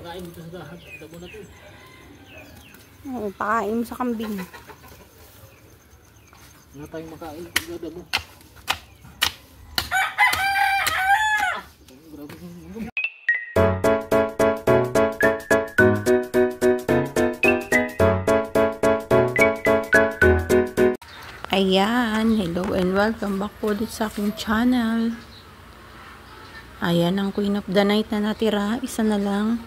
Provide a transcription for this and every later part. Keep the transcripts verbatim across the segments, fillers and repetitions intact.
makain dito sa dahat. Dabo na to. Oo, pakain mo sa kambing. Wala tayong makain. Dabo. Ah, grabe. Ayan, hello and welcome back po ulit sa aking channel. Ayan ang Queen of the Night na natira, isa na lang.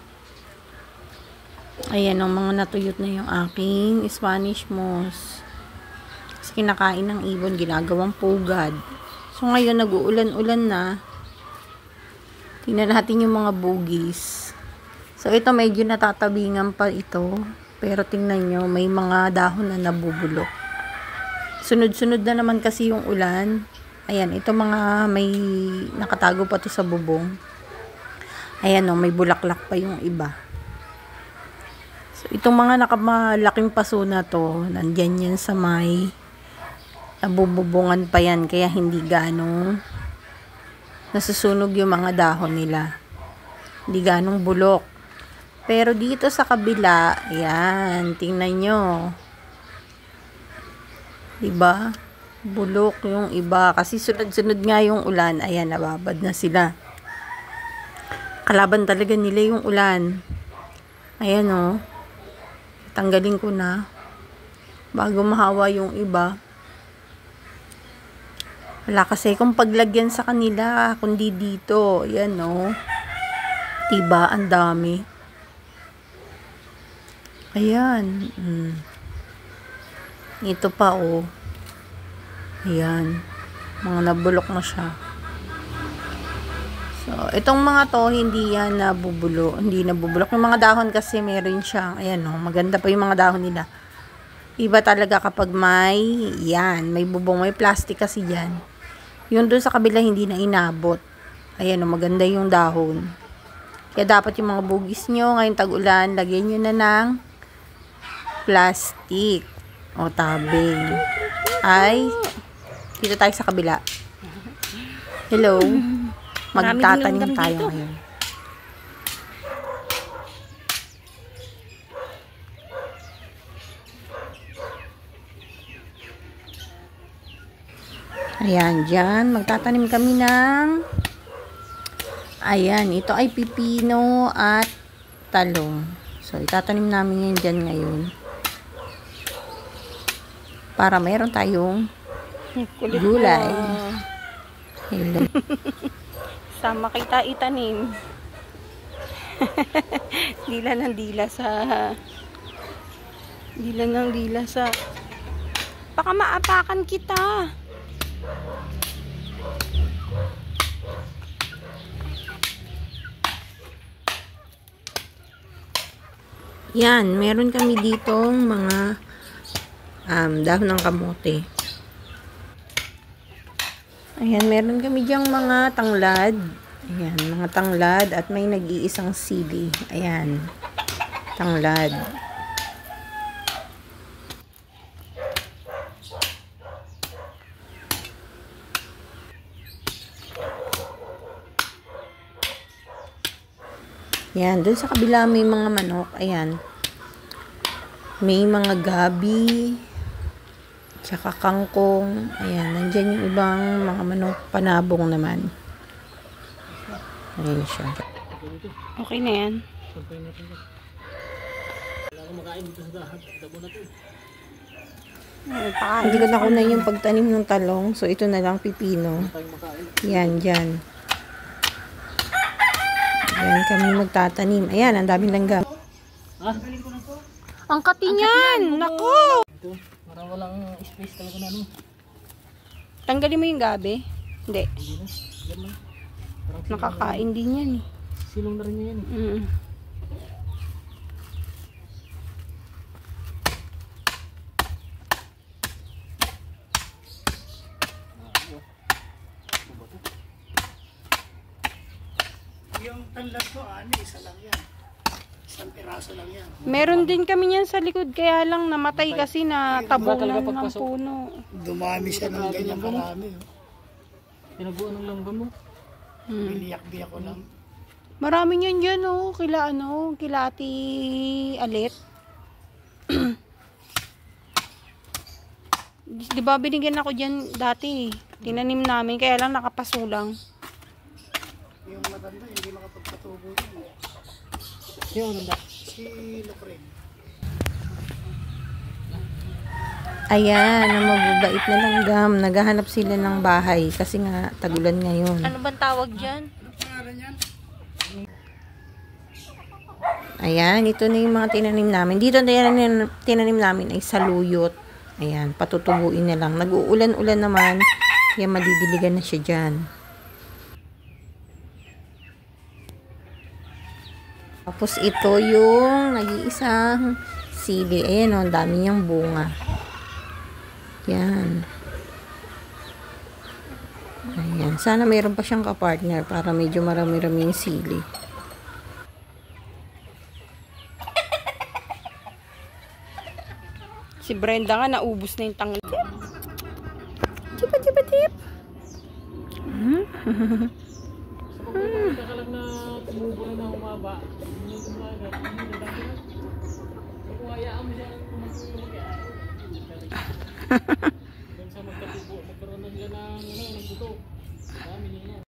Ayan ang mga natuyot na yung aking Spanish moss. Kasi kinakain ng ibon, ginagawang pugad. So ngayon nag-uulan-ulan na. Tingnan natin yung mga bugis. So ito medyo natatabingan pa ito. Pero tingnan nyo, may mga dahon na nabubulok. Sunod-sunod na naman kasi yung ulan. Ayan, ito mga may nakatago pa to sa bubong. Ayan o, may bulaklak pa yung iba. So, itong mga nakamalaking paso na to, nandyan yan sa may nabububungan pa yan. Kaya hindi ganong nasusunog yung mga dahon nila. Hindi ganong bulok. Pero dito sa kabila, ayan, tingnan nyo. Diba? Bulok yung iba. Kasi sunod-sunod nga yung ulan. Ayan, nababad na sila. Kalaban talaga nila yung ulan. Ayan o. Oh. Tanggalin ko na. Bago mahawa yung iba. Wala kasi kung paglagyan sa kanila. Kundi dito. Ayan o. Oh. Diba? Ang dami. Ayan. Hmm. Ito pa oh. Ayan. Mga nabulok na siya. So, itong mga to, hindi yan nabubulo. Hindi nabubulok. Yung mga dahon kasi meron siyang, ayan oh, maganda pa yung mga dahon nila. Iba talaga kapag may, yan, may bubong, may plastic kasi yan. Yung doon sa kabila, hindi na inabot. Ayan oh, maganda yung dahon. Kaya dapat yung mga bugis nyo, ngayong tag-ulan, lagyan nyo na ng plastic. O tabing. Ay, dito tayo sa kabila. Hello. Magtatanim tayo ngayon. Ayan, dyan. Magtatanim kami ng ayan, ito ay pipino at talong. So, itatanim namin yan dyan ngayon. Para meron tayong gulay. Sama kita itanim. Dila ng dila sa dila ng dila sa baka maapakan kita. Yan, meron kami ditong mga Um, dahon ng kamote. Ayan, meron kami diyang mga tanglad. Ayan, mga tanglad at may nag-iisang sili. Ayan, tanglad. Ayan, dun sa kabila may mga manok. Ayan. May mga gabi. Tsaka kangkong. Ayan, nandyan yung ibang mga manok panabong naman. Ayan siya. Okay na yan. Wala akong makain dito sa dahat. Dabo na to. Hindi ko na kuna yung pagtanim ng talong. So, ito na lang pipino. Yan, dyan. Yan kami magtatanim. Ayan, ang daming langgam. Ha? Ang kati niyan! Naku! Ito, parang walang space talaga na ano. Tanggalin mo yung gabi? Hindi. Hindi na. Yan lang. Nakakain din yan eh. Silong na rin niya yan eh. Mm. Yung tanlad ko, ano, isa lang yan. Isang piraso lang yan. Meron din kami yan sa likod, kaya lang namatay kasi na tabunan ng puno. Dumami siya ng ganyan karami. Oh. Tinaguan ng langgam mo. Hmm. Biniyak-biyak ko lang. Marami niyan dyan, oh. Kila, ano, kila Ate Alit. Di ba binigyan ako dyan dati? Tinanim namin, kaya lang nakapasulang. Yung matanda, hindi makapagpatubo yun. Yung ano ba? Si Lopren. Ayan, ang mababait na langgam. Naghahanap sila ng bahay kasi nga tagulan ngayon. Ano bang tawag dyan? Ano pangalan yan? Ayan, ito na yung mga tinanim namin. Dito na yung tinanim namin ay saluyot. Ayan, patutubuin na lang. Nag-uulan-ulan naman. Kaya madidiligan na siya dyan. Tapos ito yung nag-iisang sili. Ayan o, ang dami niyang bunga. Yan. Ayan. Sana mayroon pa siyang kapartner para medyo marami-rami yung sili. Si Brenda nga naubos na yung tanglip. Tipa, tipa, tip. Sa pagkakita ka lang na tumubo na na humaba. Hindi na tumaga. Hindi na dami na. Kung hayaan mo siya kung mag-iayaan. Hanggang sa magkatubo. Magkaroon na sila ng, ano, ng buto. Dami niya.